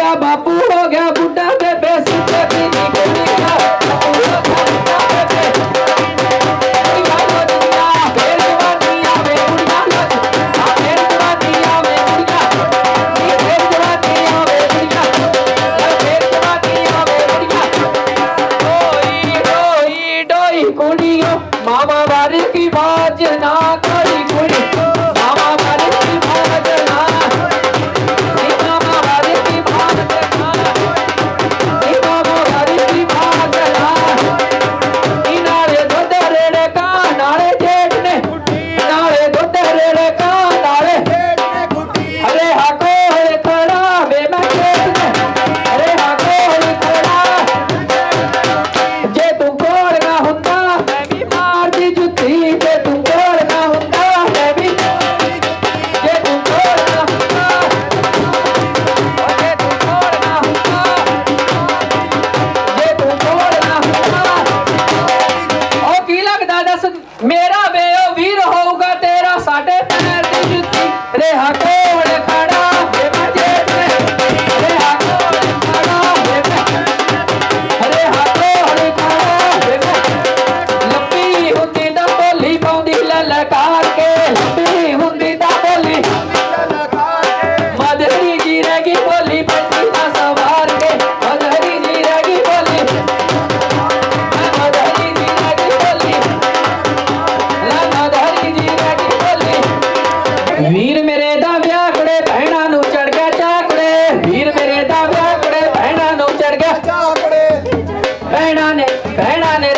का बापू हो गया बुढ़ा बेबे सुते पीनी कुड़िया बापू हो गया बुढ़ा बेबे कुड़िया लोचिया फेर जवानिया में कुड़िया लोचिया फेर जवानिया में कुड़िया फेर जवानिया में कुड़िया फेर जवानिया में कुड़िया डोई डोई डोई कुड़ियों मामा बारी की बाज ना कोई कुड़ी मामा बारी की बाज ना मामा बारी की बाज ना मामा बारी की बाज ना नाले दूध रेड़े का नाले जेठ ने नाले दूध रेड़े का नाले अरे हाको खड़ा वे मैं जेठ ने अरे हाको खड़ा जे तू कोड़ ना होता मैं भी मार दी जुत्ती जे तू कोड़ ना होता मैं भी जे तू कोड़ ना होता जे तू कोड़ ना होता जे तू कोड़ ना होता ओ की लगदा दस मेरा वे ओ वीर होगा तेरा साडे पैर दी जुत्ती रे हाकोड़ खड़ा वे मैं जेठ ने रे हाकोड़ खड़ा वे मैं अरे हाकोड़ खड़ा वे मैं लंबी हुंदी दा बोली पाउंदी ललकार के लंबी हुंदी दा बोली मधुरी जी रहेगी बोली बंदी ना सवार के मधुरी जी रहेगी बोली मधुरी जी रहेगी बोली मधुरी जी रहेगी बोली वीर मेरे दा व्याकड़े भैणा नू चढ़ गया चाकड़े वीर मेरे दा व्याकड़े भैणा नू चढ़ गया भैणा ने